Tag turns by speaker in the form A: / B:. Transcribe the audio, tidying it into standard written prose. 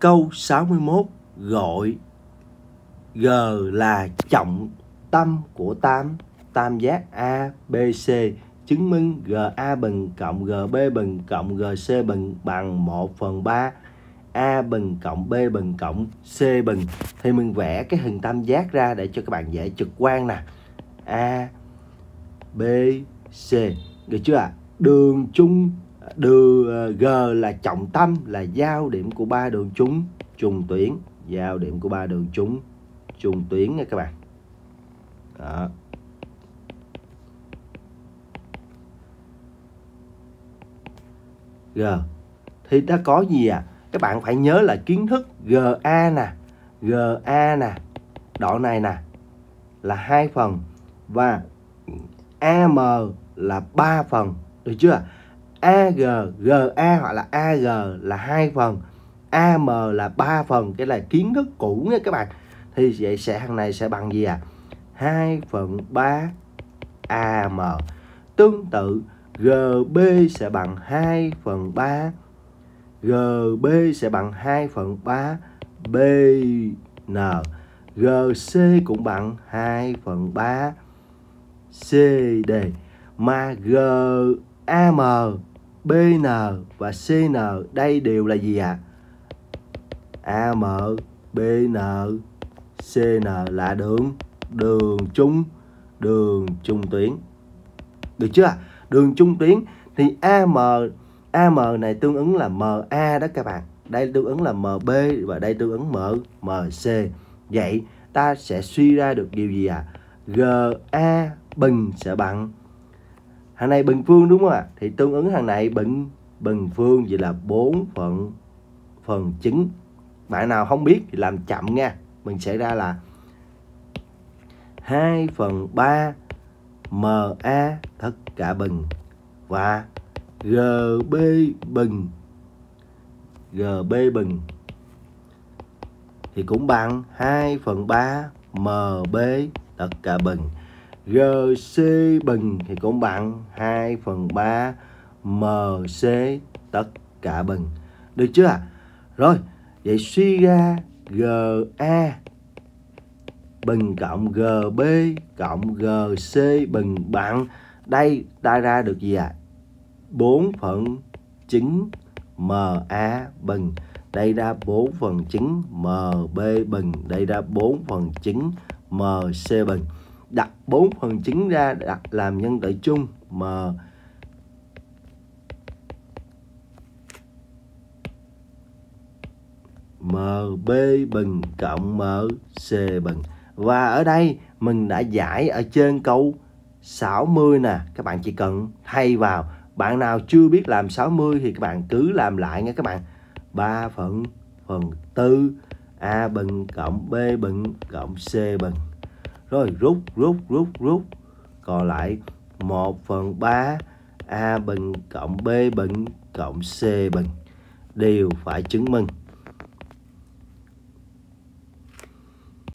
A: Câu 61 gọi G là trọng tâm của tam giác ABC, chứng minh GA bình cộng GB bình cộng GC bình bằng 1/3 A bình cộng B bình cộng C bình. Thì mình vẽ cái hình tam giác ra để cho các bạn dễ trực quan nè. A, B, C. Được chưa ạ? Đường G là trọng tâm, là giao điểm của ba đường trùng tuyến. Giao điểm của ba đường trùng tuyến nha các bạn. Đó. G thì đã có gì à? Các bạn phải nhớ là kiến thức GA nè, đoạn này nè là 2 phần và AM là 3 phần, được chưa? AG, GA hoặc là AG là 2 phần, AM là 3 phần, cái là kiến thức cũ nha các bạn. Thì vậy thằng này sẽ bằng gì à? 2/3 AM. Tương tự GB sẽ bằng 2/3, GB sẽ bằng 2/3 BN, GC cũng bằng 2/3 CD. Mà GAM, BN và CN đây đều là gì ạ? AM, BN, CN là đường trung tuyến. Được chưa? Đường trung tuyến thì AM này tương ứng là MA đó các bạn. Đây tương ứng là MB và đây tương ứng MC. Vậy ta sẽ suy ra được điều gì ạ? GA bình sẽ bằng thằng này bình phương đúng không ạ? Thì tương ứng thằng này bình phương, vậy là 4/9. Bạn nào không biết thì làm chậm nha. Mình sẽ ra là 2/3 MA tất cả bình và GB bình thì cũng bằng 2/3 MB tất cả bình. GC bình thì cũng bằng 2/3 MC tất cả bình. Được chưa? Rồi, vậy suy ra GA bình cộng GB cộng GC bình bằng, đây ta ra được gì ạ? 4/9 MA bình. Đây ra 4/9 MB bình. Đây ra 4/9 MC bình. Đặt 4/9 ra đặt làm nhân tử chung MB bình cộng MC bình. Và ở đây mình đã giải ở trên câu 60 nè. Các bạn chỉ cần thay vào. Bạn nào chưa biết làm 60 thì các bạn cứ làm lại nha các bạn. 3/4 A bình cộng B bình cộng C bình. Rồi rút. Còn lại 1/3 A bình cộng B bình cộng C bình. Đều phải chứng minh.